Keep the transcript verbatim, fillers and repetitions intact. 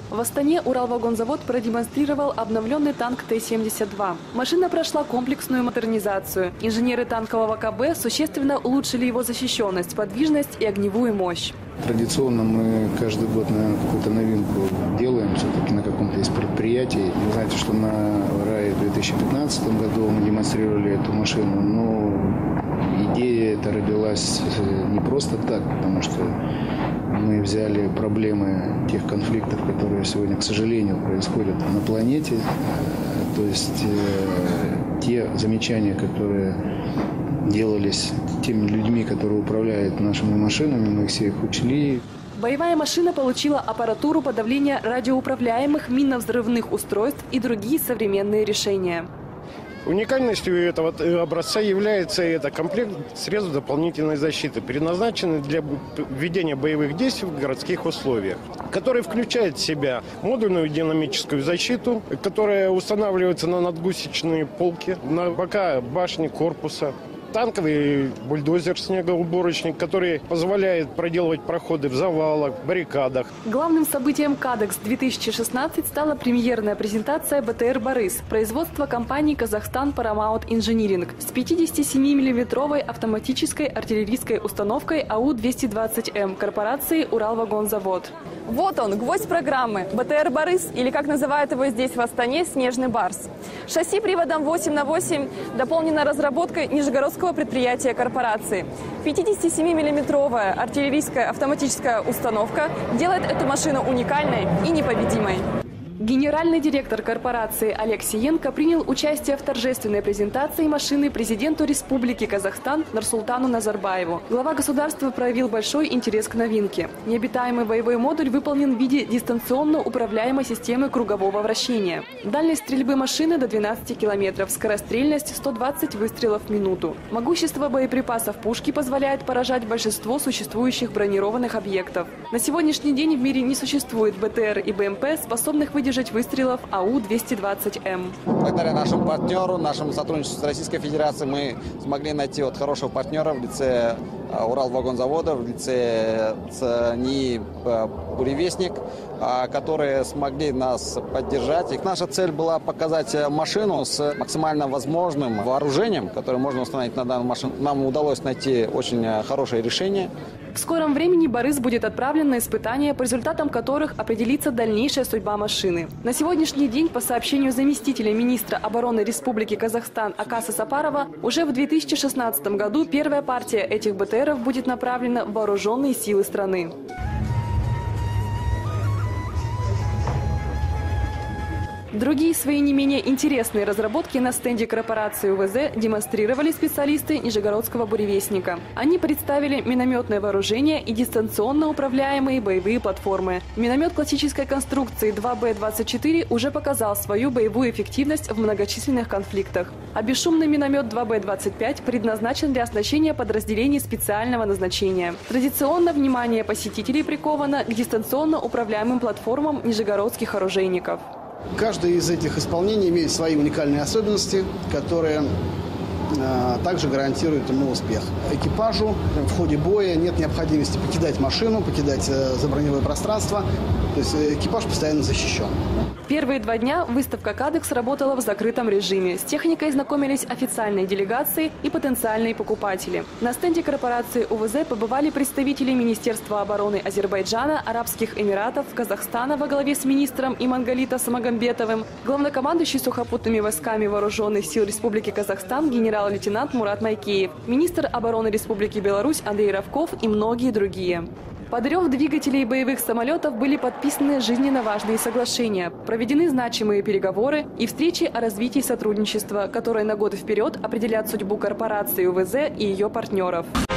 В Астане Уралвагонзавод продемонстрировал обновленный танк Т семьдесят два. Машина прошла комплексную модернизацию. Инженеры танкового КБ существенно улучшили его защищенность, подвижность и огневую мощь. Традиционно мы каждый год, наверное, какую-то новинку делаем все-таки на каком-то из предприятий. Вы знаете, что на РАИ в две тысячи пятнадцатом году мы демонстрировали эту машину. Но идея эта родилась не просто так, потому что мы взяли проблемы тех конфликтов, которые сегодня, к сожалению, происходят на планете. То есть э, те замечания, которые делались теми людьми, которые управляют нашими машинами, мы все их учли. Боевая машина получила аппаратуру подавления радиоуправляемых минно-взрывных устройств и другие современные решения. Уникальностью этого образца является это комплект средств дополнительной защиты, предназначенный для ведения боевых действий в городских условиях, который включает в себя модульную динамическую защиту, которая устанавливается на надгусечные полки, на бока башни корпуса. Танковый бульдозер-снегоуборочник, который позволяет проделывать проходы в завалах, баррикадах. Главным событием «Кадекс-две тысячи шестнадцать» стала премьерная презентация БТР «Борис» производства компании «Казахстан Paramount Engineering» с пятидесятисемимиллиметровой автоматической артиллерийской установкой А У двести двадцать М корпорации «Уралвагонзавод». Вот он, гвоздь программы – БТР «Борис», или, как называют его здесь в Астане, «Снежный барс». Шасси приводом восемь на восемь дополнено разработкой нижегородского предприятия корпорации. пятидесятисемимиллиметровая артиллерийская автоматическая установка делает эту машину уникальной и непобедимой. Генеральный директор корпорации Олег Сиенко принял участие в торжественной презентации машины президенту Республики Казахстан Нурсултану Назарбаеву. Глава государства проявил большой интерес к новинке. Необитаемый боевой модуль выполнен в виде дистанционно управляемой системы кругового вращения. Дальность стрельбы машины до двенадцати километров, скорострельность сто двадцать выстрелов в минуту. Могущество боеприпасов пушки позволяет поражать большинство существующих бронированных объектов. На сегодняшний день в мире не существует БТР и БМП, способных выдержать выстрелов А У двести двадцать М. Благодаря нашему партнеру, нашему сотрудничеству с Российской Федерацией мы смогли найти вот хорошего партнера в лице Уралвагонзавода, в лице НИИ «Буревестник», которые смогли нас поддержать. И наша цель была показать машину с максимально возможным вооружением, которое можно установить на данную машину. Нам удалось найти очень хорошее решение. В скором времени «Борис» будет отправлен на испытания, по результатам которых определится дальнейшая судьба машины. На сегодняшний день, по сообщению заместителя министра обороны Республики Казахстан Акаса Сапарова, уже в две тысячи шестнадцатом году первая партия этих БТРов будет направлена в вооруженные силы страны. Другие свои не менее интересные разработки на стенде корпорации У В З демонстрировали специалисты Нижегородского буревестника. Они представили минометное вооружение и дистанционно управляемые боевые платформы. Миномет классической конструкции два Б двадцать четыре уже показал свою боевую эффективность в многочисленных конфликтах. А бесшумный миномет два Б двадцать пять предназначен для оснащения подразделений специального назначения. Традиционно внимание посетителей приковано к дистанционно управляемым платформам нижегородских оружейников. Каждое из этих исполнений имеет свои уникальные особенности, которые э, также гарантируют ему успех. Экипажу в ходе боя нет необходимости покидать машину, покидать э, заброневое пространство. То есть экипаж постоянно защищен. Первые два дня выставка «Кадекс» работала в закрытом режиме. С техникой знакомились официальные делегации и потенциальные покупатели. На стенде корпорации У В З побывали представители Министерства обороны Азербайджана, Арабских Эмиратов, Казахстана во главе с министром Имангалита Самагамбетовым, главнокомандующий сухопутными войсками Вооруженных сил Республики Казахстан генерал-лейтенант Мурат Майкеев, министр обороны Республики Беларусь Андрей Равков и многие другие. Под рев двигателей боевых самолетов были подписаны жизненно важные соглашения, проведены значимые переговоры и встречи о развитии сотрудничества, которые на годы вперед определят судьбу корпорации У В З и ее партнеров.